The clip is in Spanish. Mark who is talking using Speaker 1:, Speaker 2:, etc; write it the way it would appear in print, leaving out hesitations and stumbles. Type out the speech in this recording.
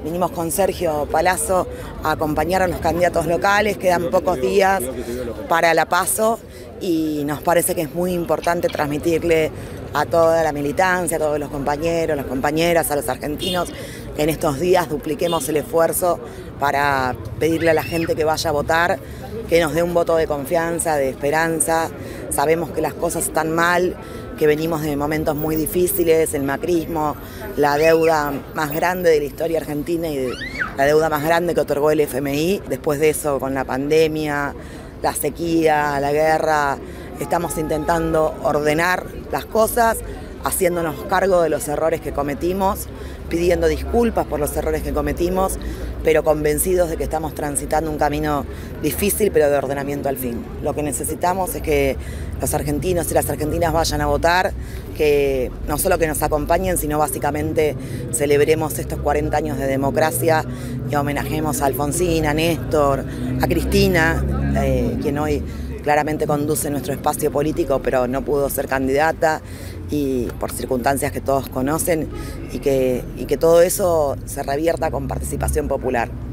Speaker 1: Vinimos con Sergio Palazzo a acompañar a los candidatos locales, quedan pocos días para la PASO y nos parece que es muy importante transmitirle a toda la militancia, a todos los compañeros, las compañeras, a los argentinos, que en estos días dupliquemos el esfuerzo para pedirle a la gente que vaya a votar, que nos dé un voto de confianza, de esperanza. Sabemos que las cosas están mal, que venimos de momentos muy difíciles, el macrismo, la deuda más grande de la historia argentina y la deuda más grande que otorgó el FMI. Después de eso, con la pandemia, la sequía, la guerra, estamos intentando ordenar las cosas, haciéndonos cargo de los errores que cometimos, pidiendo disculpas por los errores que cometimos, pero convencidos de que estamos transitando un camino difícil, pero de ordenamiento al fin. Lo que necesitamos es que los argentinos y las argentinas vayan a votar, que no solo que nos acompañen, sino básicamente celebremos estos 40 años de democracia y homenajemos a Alfonsín, a Néstor, a Cristina, quien hoy claramente conduce nuestro espacio político, pero no pudo ser candidata y por circunstancias que todos conocen, y que todo eso se revierta con participación popular.